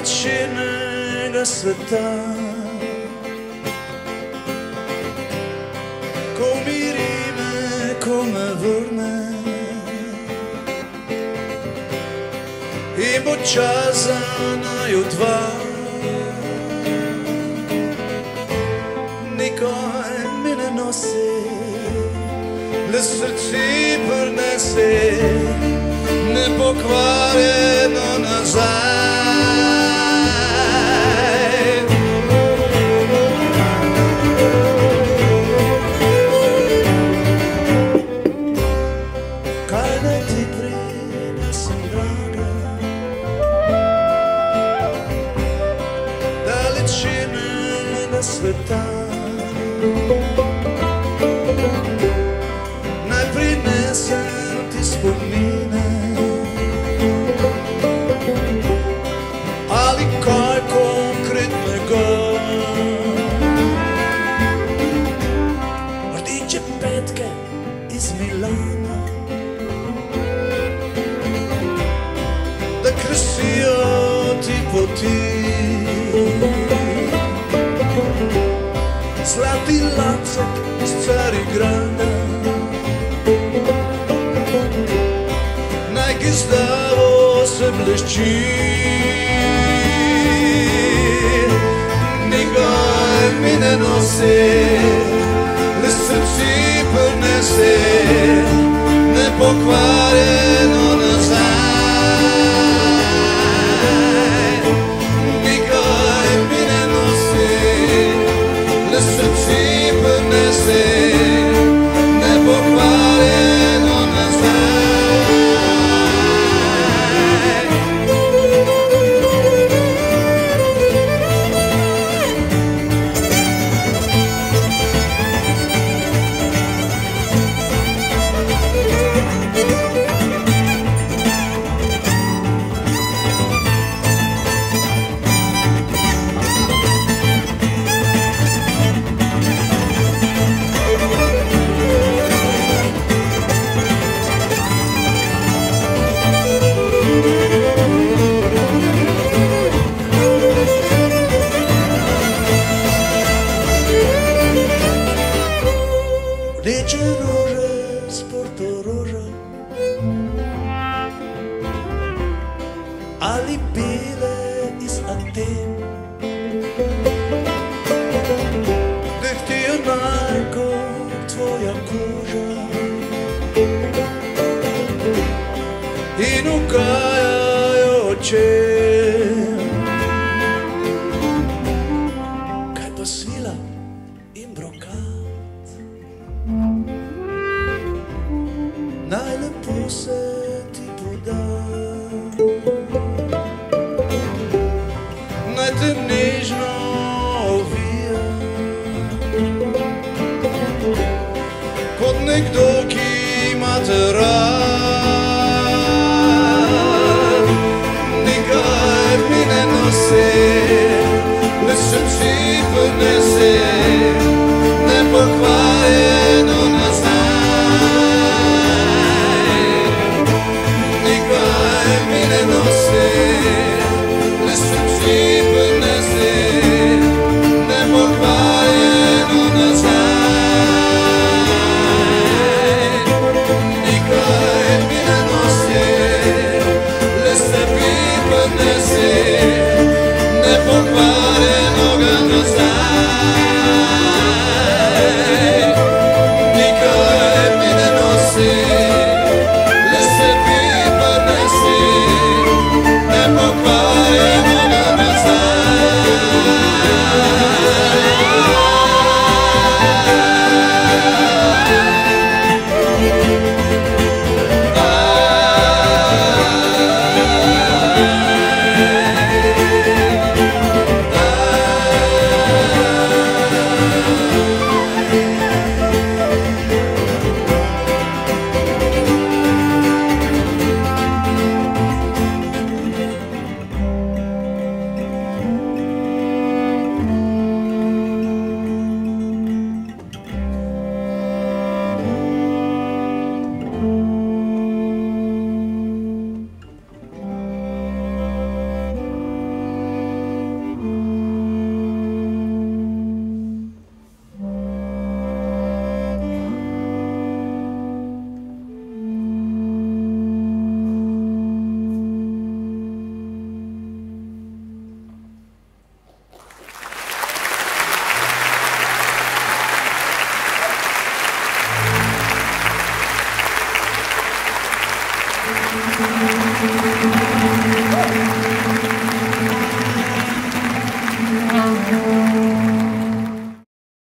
cijelega sveta. Ko umiri me, ko me vrne in bo čas za naju dva. Nikoj mi ne nosi, le srce prinese nepokvarjeno nazaj. Kaj naj ti prinesem, draga, dalečinega sveta? Naj prinesem ti spomine ali kaj konkretnega, rdeče petke iz Milana, da krasijo ti poti, zlati lacek iz Carigrada, naj gizdavo se blešči. Nikaj mi ne nosi, le srce prinese nepokvarjeno nazaj. Nikaj mi ne nosi, le srce prinese nepokvarjeno nazaj. Rdeče rože s Portoroža ali bele iz Aten, dehtijo najko tvoja koža in ugajajo očem. Kaj pa svila in brokat, najlepo se ti poda, naj te nežno ovija kot nekdo, ki ima te rad. Nikaj mi ne nosi, le srce prinese nepokvarjeno